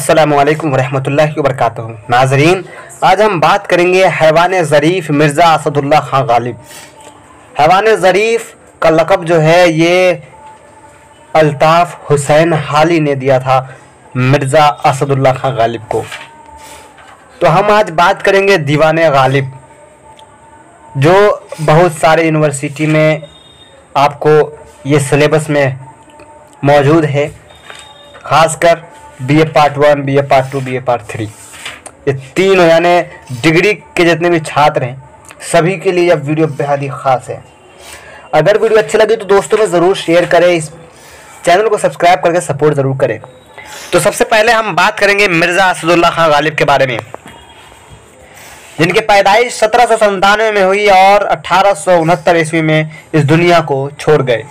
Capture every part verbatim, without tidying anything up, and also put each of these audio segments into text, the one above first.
अस्सलामुअलैकुम वरहमतुल्लाहि वबरकातुहू। नाज़रीन, आज हम बात करेंगे हैवान ज़रीफ़ मिर्ज़ा असदुल्ला खां गालिब। हैवान ज़रीफ़ का लक़ब जो है ये अल्ताफ़ हुसैन हाली ने दिया था मिर्ज़ा असदुल्ला खां गालिब को। तो हम आज बात करेंगे दीवाने गालिब, जो बहुत सारे यूनिवर्सिटी में आपको ये सिलेबस में मौजूद है, ख़ासकर B A part one, B A part two, B A part three, ये तीन यानी डिग्री के जितने भी छात्र हैं सभी के लिए यह वीडियो बेहद ही ख़ास है। अगर वीडियो अच्छी लगी तो दोस्तों में ज़रूर शेयर करें, इस चैनल को सब्सक्राइब करके सपोर्ट ज़रूर करें। तो सबसे पहले हम बात करेंगे मिर्ज़ा असदुल्ला खां गालिब के बारे में, जिनकी पैदाइश सत्रह सौ संतानवे में हुई और अठारह सौ उनहत्तर ईस्वी में इस दुनिया को छोड़ गए।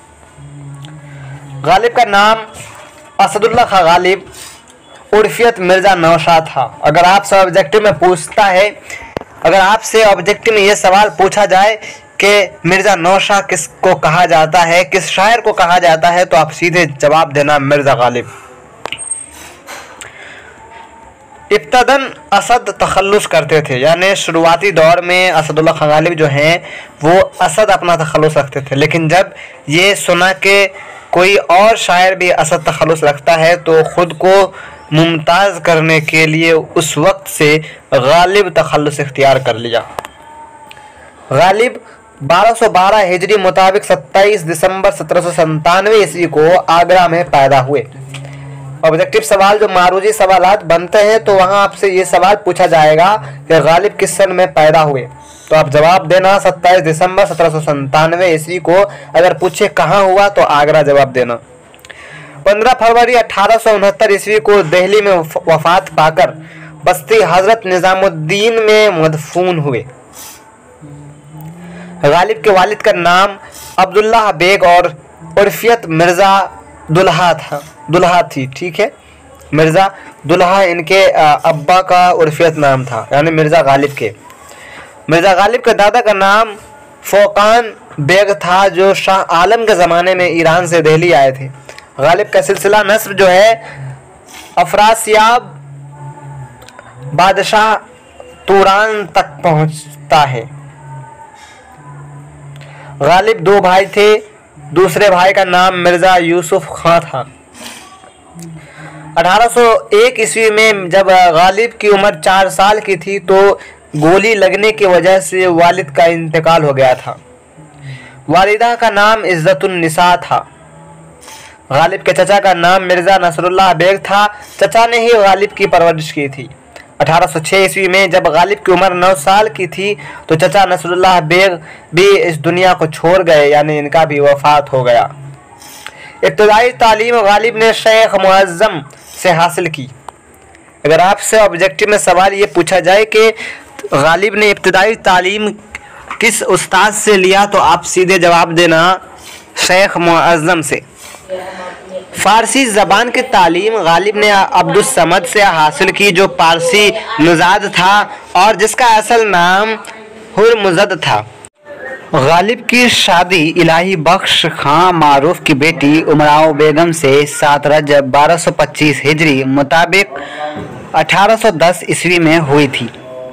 गालिब का नाम असदुल्ला खां गालिब उर्फियत मिर्ज़ा नौशाद था। अगर आपसे ऑब्जेक्टिव में पूछता है, अगर आपसे ऑब्जेक्टिव में यह सवाल पूछा जाए कि मिर्ज़ा नौशाद किसको कहा जाता है, किस शायर को कहा जाता है, तो आप सीधे जवाब देना मिर्ज़ा गालिब। इब्तदन असद तखल्लुस करते थे, यानी शुरुआती दौर में असदुल्ला खां गालिब जो हैं वो असद अपना तखल्लुस रखते थे, लेकिन जब ये सुना कि कोई और शायर भी असद तखल्लुस रखता है तो ख़ुद को मुमताज़ करने के लिए उस वक्त से गालिब तखल्लुस इख्तियार कर लिया। गालिब बारह सौ बारह हिजरी मुताबिक सत्ताईस दिसंबर सत्रह सौ संतानवे ईस्वी को आगरा में पैदा हुए। ऑब्जेक्टिव सवाल जो मारूजी सवालात बनते हैं तो वहाँ आपसे ये सवाल पूछा जाएगा कि गालिब किस सन में पैदा हुए, तो आप जवाब देना सत्ताईस दिसंबर सत्रह सौ संतानवे ईस्वी को। अगर पूछे कहाँ हुआ तो आगरा जवाब देना। पंद्रह फरवरी अठारह सौ उनहत्तर ईस्वी को दिल्ली में वफात पाकर बस्ती हजरत निज़ामुद्दीन में मदफून हुए। गालिब के वालिद का नाम अब्दुल्लाह बेग और उर्फियत मिर्ज़ा दुल्हा था दुल्हा थी ठीक है, मिर्ज़ा दुल्हा इनके अब्बा का उर्फियत नाम था, यानी मिर्ज़ा गालिब के। मिर्ज़ा गालिब के दादा का नाम फ़ोकान बेग था, जो शाह आलम के ज़माने में ईरान से दिल्ली आए थे। गालिब का सिलसिला नस्ब जो है अफरासियाब बादशाह तुरान तक पहुंचता है। गालिब दो भाई थे, दूसरे भाई का नाम मिर्ज़ा यूसुफ खां था। अठारह सौ एक ईस्वी में जब गालिब की उम्र चार साल की थी तो गोली लगने की वजह से वालिद का इंतकाल हो गया था। वालिदा का नाम इज़्ज़तुन्निसा था। गालिब के चचा का नाम मिर्ज़ा नसरुल्लाह बेग था। चचा ने ही गालिब की परवरिश की थी। अठारह सौ छह ईस्वी में जब गालिब की उम्र नौ साल की थी तो चचा नसरुल्लाह बेग भी इस दुनिया को छोड़ गए, यानी इनका भी वफात हो गया। इब्तदाई तालीम गालिब ने शेख मुअज़्ज़म से हासिल की। अगर आपसे ऑब्जेक्टिव में सवाल ये पूछा जाए कि गालिब ने इब्तदाई तालीम किस उस्ताद से लिया, तो आप सीधे जवाब देना शेख मुअज़्ज़म से। फ़ारसी ज़बान की तालीम गालिब ने अब्दुस समद से हासिल की, जो पारसी नुज़ाद था और जिसका असल नाम हुरमुज़द था। गालिब की शादी इलाही बख्श खां मारूफ की बेटी उमराव बेगम से सात रजब बारह सौ पच्चीस हिजरी मुताबिक अठारह सौ दस ईस्वी में हुई थी।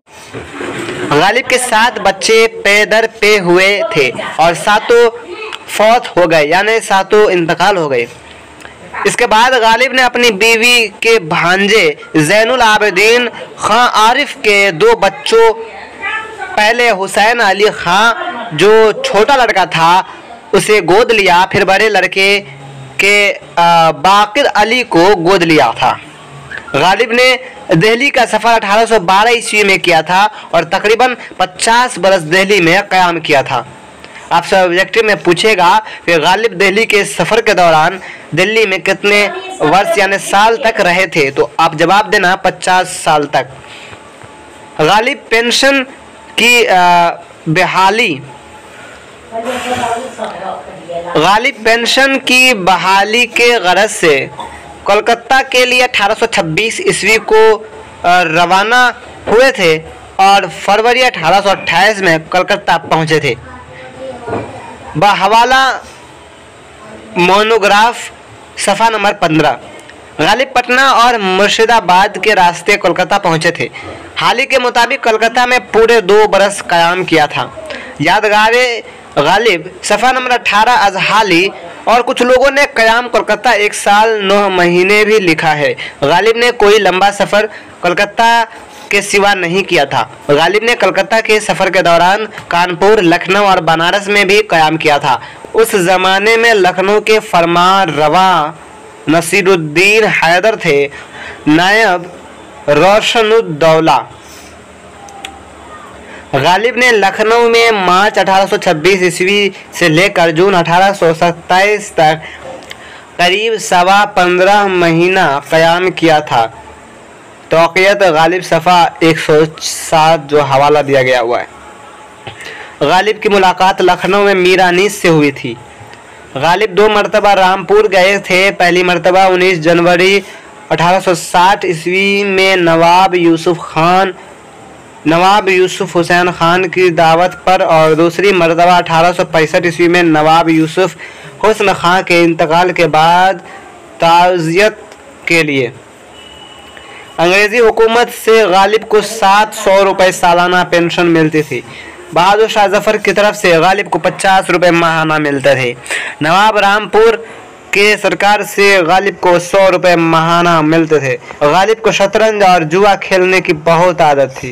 गालिब के सात बच्चे पे दर पे हुए थे और सातों फौत हो गए, यानी सातों इंतकाल हो गए। इसके बाद गालिब ने अपनी बीवी के भांजे ज़ैनुल आबिदीन खां आरिफ के दो बच्चों, पहले हुसैन अली खां जो छोटा लड़का था उसे गोद लिया, फिर बड़े लड़के के बाकिर अली को गोद लिया था। गालिब ने दिल्ली का सफ़र अठारह सौ बारह ईस्वी में किया था और तकरीबन पचास बरस दिल्ली में क़याम किया था। आपसे ऑब्जेक्टिव में पूछेगा कि गालिब दिल्ली के सफ़र के दौरान दिल्ली में कितने वर्ष यानी साल तक रहे थे, तो आप जवाब देना पचास साल तक। गालिब पेंशन की बहाली गालिब पेंशन की बहाली के गरज से कोलकाता के लिए अठारह सौ छब्बीस ईस्वी को रवाना हुए थे और फरवरी अठारह सौ अट्ठाईस में कोलकाता पहुंचे थे। बहवाला मोनोग्राफ सफ़ा नंबर पंद्रह। गालिब पटना और मुर्शिदाबाद के रास्ते कोलकाता पहुंचे थे। हाली के मुताबिक कोलकाता में पूरे दो बरस क़याम किया था। यादगारे गालिब सफ़ा नंबर अठारह अज हाली और कुछ लोगों ने क़याम कोलकाता एक साल नौ महीने भी लिखा है। गालिब ने कोई लंबा सफ़र कोलकाता के सिवा नहीं किया था। गालिब ने कलकत्ता के सफ़र के दौरान कानपुर, लखनऊ और बनारस में भी क़याम किया था। उस ज़माने में लखनऊ के फरमान रवा नसीरुद्दीन हैदर थे। नायब रोशनुद्दौला गालिब ने लखनऊ में मार्च अठारह सौ छब्बीस ईस्वी से लेकर जून अठारह सौ सत्ताईस तक करीब सवा पंद्रह महीना क़याम किया था। तौक़ीयत गालिब सफ़ा एक सौ सात जो हवाला दिया गया हुआ है। गालिब की मुलाकात लखनऊ में मीर अनीस से हुई थी। गालिब दो मरतबा रामपुर गए थे। पहली मरतबा उन्नीस जनवरी अठारह सौ साठ ईस्वी में नवाब यूसुफ खान नवाब यूसुफ हुसैन खान की दावत पर और दूसरी मरतबा अठारह सौ पैंसठ ईस्वी में नवाब यूसुफ हुस्न खान के इंतकाल के बाद ताज़ियत के लिए। अंग्रेज़ी हुकूमत से गालिब को सात सौ रुपये सालाना पेंशन मिलती थी। बहादुर शाह जफ़र की तरफ से गालिब को पचास रुपये माहाना मिलते थे। नवाब रामपुर के सरकार से गालिब को सौ रुपये माहाना मिलते थे। गालिब को शतरंज और जुआ खेलने की बहुत आदत थी।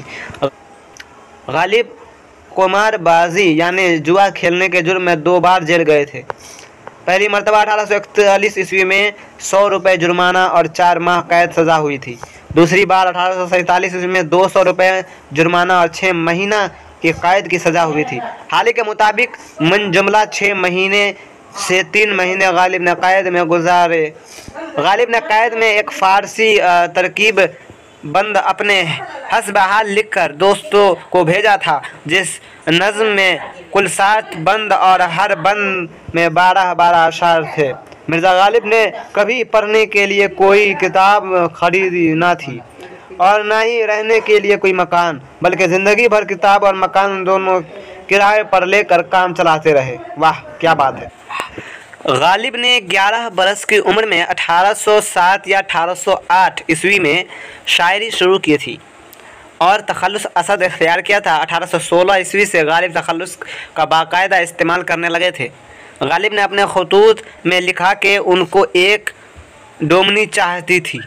गालिब कुमारबाजी यानी जुआ खेलने के जुर्म में दो बार जेल गए थे। पहली मरतबा अठारह सौ इकतालीस ईस्वी में सौ रुपये जुर्माना और चार माह कैद सज़ा हुई थी। दूसरी बार अठारह सौ सैंतालीस ईस्वी में दो सौ रुपये जुर्माना और छः महीना की कैद की सज़ा हुई थी। हाल के मुताबिक मुंजुमला छः महीने से तीन महीने गालिब ने कैद में गुजारे। गालिब ने कैद में एक फ़ारसी तरकीब बंद अपने हस्ब हाल लिखकर दोस्तों को भेजा था, जिस नज़्म में कुल सात बंद और हर बंद में बारह बारह अशार थे। मिर्ज़ा गालिब ने कभी पढ़ने के लिए कोई किताब खरीदी ना थी और ना ही रहने के लिए कोई मकान, बल्कि ज़िंदगी भर किताब और मकान दोनों किराए पर लेकर काम चलाते रहे। वाह क्या बात है। गालिब ने ग्यारह बरस की उम्र में अठारह सौ सात या अठारह सौ आठ ईस्वी में शायरी शुरू की थी और तखल्लुस असद इख्तियार किया था। अठारह सौ सोलह ईस्वी से गालिब तखल्लुस का बाकायदा इस्तेमाल करने लगे थे। गालिब ने अपने खतूत में लिखा कि उनको एक डोमनी चाहती थी,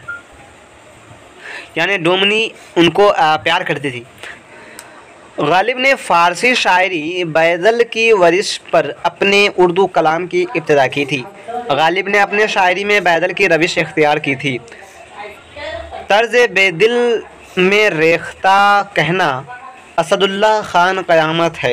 यानी डोमनी उनको प्यार करती थी। गालिब ने फ़ारसी शायरी बैदल की वरिश पर अपने उर्दू कलाम की इब्तिदा की थी। गालिब ने अपने शायरी में बैदल की रविश इख्तियार की थी। तर्ज बेदिल में रेख्ता कहना असदुल्ला खान क़यामत है।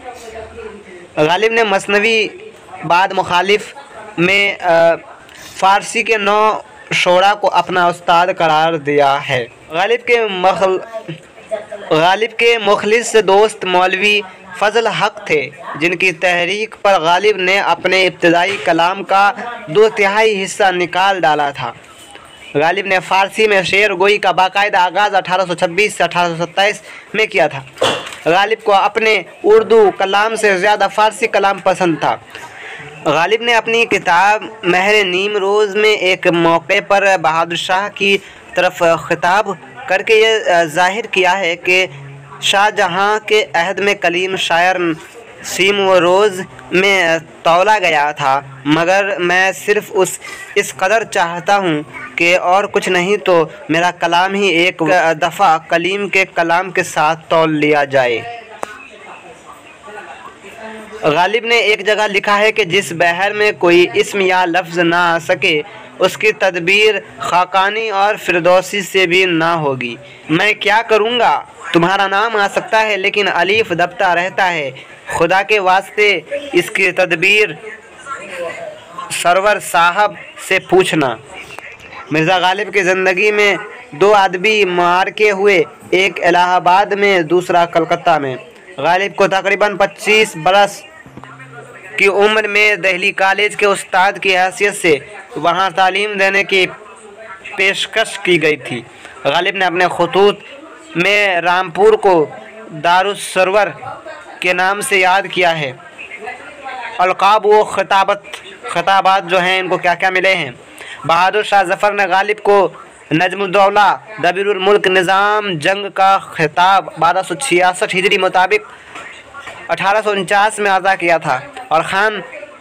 गालिब ने मसनवी बाद मुखालिफ में फ़ारसी के नौ शोरा को अपना उस्ताद करार दिया है। गालिब के मखल गालिब के मुखलिस दोस्त मौलवी फजल हक थे, जिनकी तहरीक पर गालिब ने अपने इब्तदाई कलाम का दो तिहाई हिस्सा निकाल डाला था। गालिब ने फ़ारसी में शेर गोई का बाकायदा आगाज़ अठारह सौ छब्बीस से अठारह सौ सत्ताईस में किया था। गालिब को अपने उर्दू कलाम से ज़्यादा फ़ारसी कलाम पसंद था। गालिब ने अपनी किताब महर नीम रोज़ में एक मौके पर बहादुर शाह की तरफ खिताब करके ये जाहिर किया है कि शाहजहाँ के अहद में कलीम शायर सीम व रोज़ में तौला गया था, मगर मैं सिर्फ़ उस इस कदर चाहता हूँ कि और कुछ नहीं तो मेरा कलाम ही एक दफ़ा कलीम के कलाम के साथ तौल लिया जाए। गालिब ने एक जगह लिखा है कि जिस बहर में कोई इस्म या लफ्ज़ ना आ सके उसकी तदबीर खाकानी और फिरदौसी से भी ना होगी। मैं क्या करूँगा, तुम्हारा नाम आ सकता है लेकिन अलीफ दबता रहता है। खुदा के वास्ते इसकी तदबीर सरवर साहब से पूछना। मिर्ज़ा गालिब की ज़िंदगी में दो अदबी मारके हुए, एक इलाहाबाद में दूसरा कलकत्ता में। गालिब को तकरीबन पच्चीस बरस की उम्र में दिल्ली कॉलेज के उस्ताद की हैसियत से वहाँ तालीम देने की पेशकश की गई थी। गालिब ने अपने खतूत में रामपुर को दारुस सरवर के नाम से याद किया है। अलकाब व खिताबत खिताबात जो हैं इनको क्या क्या मिले हैं। बहादुर शाह जफ़र ने गालिब को नजमुद्दौला दबीरुल मुल्क निज़ाम जंग का खिताब बारह सौ छियासठ हिजरी मुताबिक अठारह सौ उनचास में अदा किया था और खान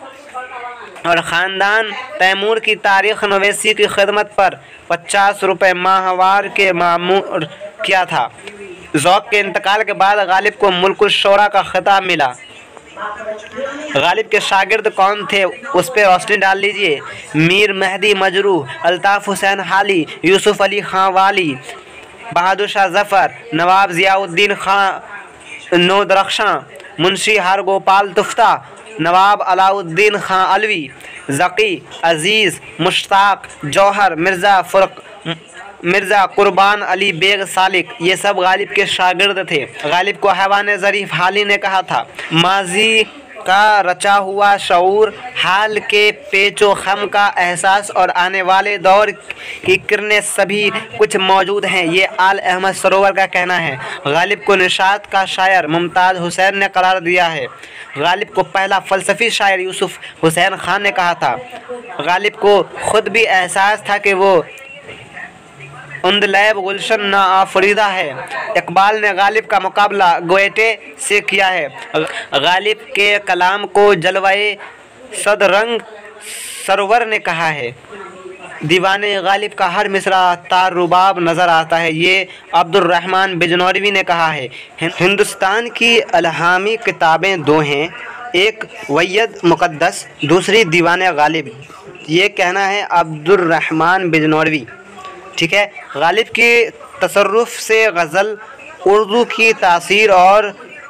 और ख़ानदान तैमूर की तारीख़ नवीसी की खिदमत पर पचास रुपये माहवार के मामूर किया था। ज़ौक़ के इंतकाल के बाद गालिब को मुल्कुल शोरा का खिताब मिला। गालिब के शागिर्द कौन थे उस पर रोशनी डाल लीजिए। मीर मेहदी मजरूह, अल्ताफ़ हुसैन हाली, यूसुफ अली खां वाली, बहादुर शाह ज़फ़र, नवाब ज़ियाउद्दीन खां नौदरख्शां, मुंशी हर गोपाल तुफ्ता, नवाब अलाउद्दीन खां अलवी, ज़की, अज़ीज़, मुश्ताक, जौहर, मिर्ज़ा फ़ुर्क मिर्ज़ा कुर्बान अली बेग सालिक, ये सब गालिब के शागिर्द थे। गालिब को हैवान ज़रीफ़ हाली ने कहा था, माजी का रचा हुआ शऊर, हाल के पेचो खम का एहसास और आने वाले दौर की किरणें सभी कुछ मौजूद हैं, ये आल अहमद सरोवर का कहना है। गालिब को निशात का शायर मुमताज़ हुसैन ने करार दिया है। गालिब को पहला फ़लसफ़ी शायर यूसुफ हुसैन खान ने कहा था। गालिब को ख़ुद भी एहसास था कि वो उंदलैब गुलशन ना आफरीदा है। इकबाल ने गालिब का मुकाबला गोएटे से किया है। गालिब के कलाम को जलवाए सदरंग सरवर ने कहा है। दीवाने गालिब का हर मिसरा तारुबाब नज़र आता है, ये अब्दुर्रहमान बिजनौरवी ने कहा है। हिंदुस्तान की अलहामी किताबें दो हैं, एक वैयद मुक़द्दस, दूसरी दीवाने गालिब, ये कहना है अब्दुर्रहमान बिजनौरवी। ठीक है। गालिब की तसर्रुफ़ से गज़ल उर्दू की तासीर और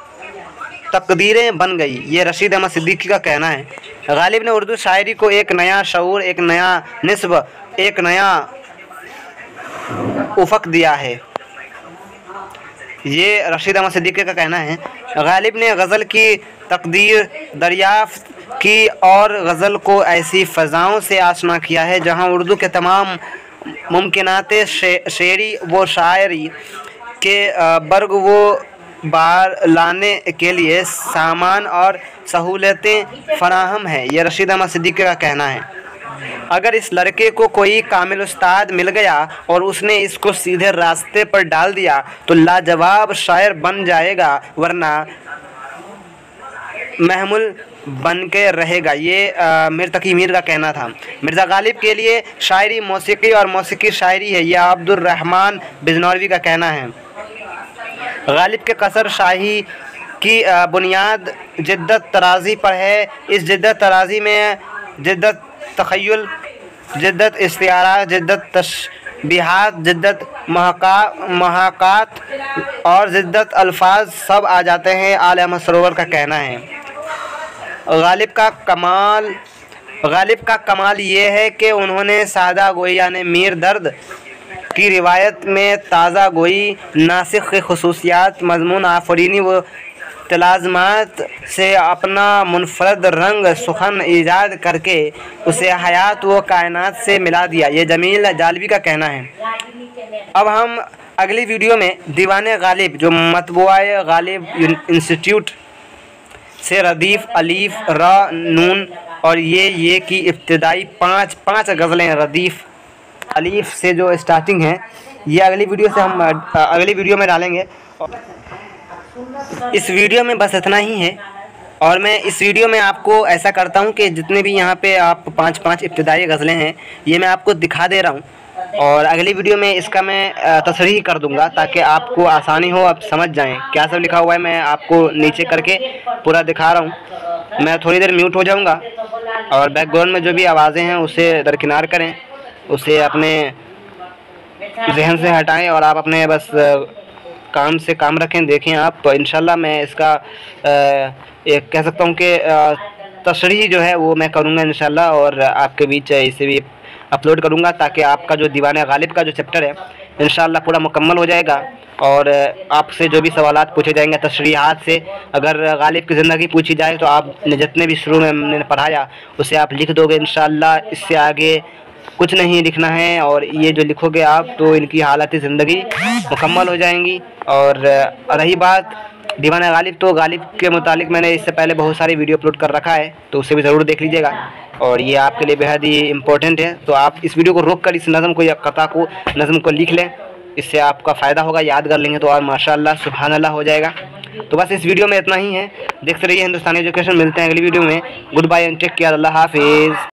तकदीरें बन गई, ये रशीद अहमद सिद्दीकी का कहना है। गालिब ने उर्दू शायरी को एक नया शऊर, एक नया निस्ब, एक नया उफ़क़ दिया है, ये रशीद अहमद सिद्दीकी का कहना है। गालिब ने गज़ल की तकदीर दरियाफ़्त की और गज़ल को ऐसी फ़ज़ाओं से आशना किया है जहाँ उर्दू के तमाम मुमकिनाते शेरी व शायरी के बर्ग वो बाहर लाने के लिए सामान और सहूलतें फ़राहम हैं, यह रशीद अहमद सिद्दीकी का कहना है। अगर इस लड़के को कोई कामिल उस्ताद मिल गया और उसने इसको सीधे रास्ते पर डाल दिया तो लाजवाब शायर बन जाएगा, वरना महमुल बन के रहेगा, ये मीर तकी मीर का कहना था। मिर्ज़ा गालिब के लिए शायरी मौसीकी और मौसीकी शायरी है, यह अब्दुर्रहमान बिजनौरवी का कहना है। गालिब के कसर शाही की बुनियाद जिद्दत तराज़ी पर है। इस जिद्दत तराज़ी में जिद्दत तख़य्युल, जिद्दत इस्तिआरा, जिद्दत तशबीहात, जिद्दत महका महकात और जिद्दत अल्फाज सब आ जाते हैं, आल अहमद सरोवर का कहना है। गालिब का कमाल गालिब का कमाल ये है कि उन्होंने सादा गोई यानी मीर दर्द की रिवायत में ताज़ा गोई, नासिख की खसूसियात, मज़मून आफरीनी व तलाज़मात से अपना मुनफरद रंग सुखन ईजाद करके उसे हयात व कायनात से मिला दिया, ये जमील जालवी का कहना है। अब हम अगली वीडियो में दीवाने गालिब जो मतबूआ गालिब इंस्टीट्यूट से रदीफ़, अलीफ, रा, नून और ये ये की इब्तिदाई पाँच पाँच गज़लें रदीफ़ अलीफ से जो स्टार्टिंग है, ये अगली वीडियो से हम अगली वीडियो में डालेंगे। इस वीडियो में बस इतना ही है और मैं इस वीडियो में आपको ऐसा करता हूँ कि जितने भी यहाँ पे आप पाँच पाँच इब्तिदाई गज़लें हैं ये मैं आपको दिखा दे रहा हूँ और अगली वीडियो में इसका मैं तशरीह कर दूंगा ताकि आपको आसानी हो, आप समझ जाएं क्या सब लिखा हुआ है। मैं आपको नीचे करके पूरा दिखा रहा हूँ। मैं थोड़ी देर म्यूट हो जाऊंगा और बैकग्राउंड में जो भी आवाज़ें हैं उसे दरकिनार करें, उसे अपने जहन से हटाएं और आप अपने बस काम से काम रखें। देखें आप तो इंशाल्लाह मैं इसका एक कह सकता हूँ कि तशरीह जो है वो मैं करूँगा इंशाल्लाह और आपके बीच इसे भी अपलोड करूँगा ताकि आपका जो दीवाने गालिब का जो चैप्टर है इंशाल्लाह पूरा मुकम्मल हो जाएगा और आपसे जो भी सवालात पूछे जाएंगे तशरीहात से, अगर गालिब की ज़िंदगी पूछी जाए तो आप जितने भी शुरू में मैंने पढ़ाया उसे आप लिख दोगे इंशाल्लाह। इससे आगे कुछ नहीं लिखना है और ये जो लिखोगे आप तो इनकी हालत ज़िंदगी मुकम्मल हो जाएंगी। और रही बात दीवाना गालिब, तो गालिब के मुतालिक मैंने इससे पहले बहुत सारी वीडियो अपलोड कर रखा है, तो उसे भी ज़रूर देख लीजिएगा और ये आपके लिए बेहद ही इम्पोर्टेंट है। तो आप इस वीडियो को रोक कर इस नज़म को या कता को नज़म को लिख लें, इससे आपका फ़ायदा होगा। याद कर लेंगे तो और माशाअल्लाह सुभान अल्लाह हो जाएगा। तो बस इस वीडियो में इतना ही है। देखते रहिए हिंदुस्तानी एजुकेशन। मिलते हैं अगली वीडियो में। Good bye and take care. अल्लाह हाफिज़।